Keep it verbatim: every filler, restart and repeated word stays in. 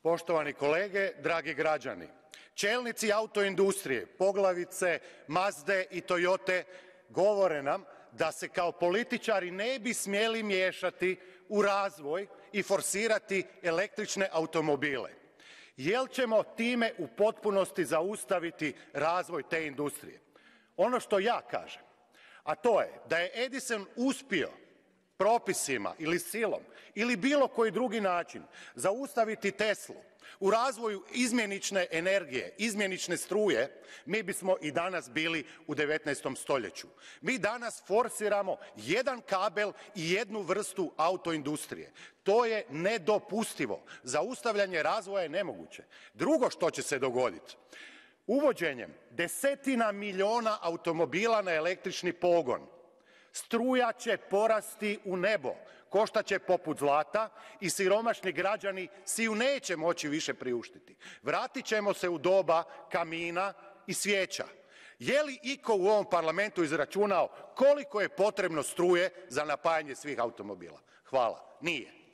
Poštovani kolege, dragi građani, čelnici autoindustrije, poglavice Mazde i Toyote, govore nam da se kao političari ne bi smjeli miješati u razvoj i forsirati električne automobile. Jel ćemo time u potpunosti zaustaviti razvoj te industrije? Ono što ja kažem, a to je da je Edison uspio propisima ili silom ili bilo koji drugi način zaustaviti Teslu u razvoju izmjenične energije, izmjenične struje, mi bismo i danas bili u devetnaestom stoljeću. Mi danas forsiramo jedan kabel i jednu vrstu autoindustrije. To je nedopustivo. Zaustavljanje razvoja je nemoguće. Drugo što će se dogoditi, uvođenjem desetina milijuna automobila na električni pogon, struja će porasti u nebo, koštat će poput zlata i siromašni građani si ju neće moći više priuštiti. Vratit ćemo se u doba kamina i svijeća. Je li iko u ovom parlamentu izračunao koliko je potrebno struje za napajanje svih automobila? Hvala. Nije.